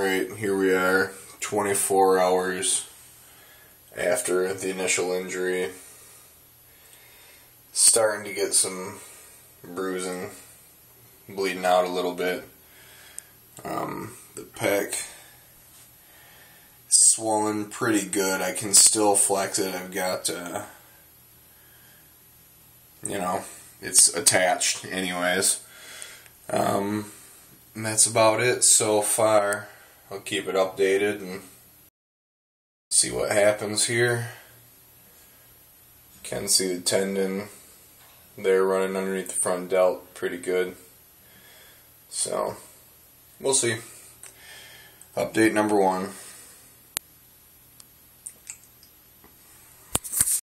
Alright, here we are, 24 hours after the initial injury. Starting to get some bruising, bleeding out a little bit. The pec is swollen pretty good. I can still flex it. I've got, it's attached anyways. And that's about it so far. I'll keep it updated and see what happens here. Can see the tendon there running underneath the front delt pretty good. So, we'll see. Update number 1.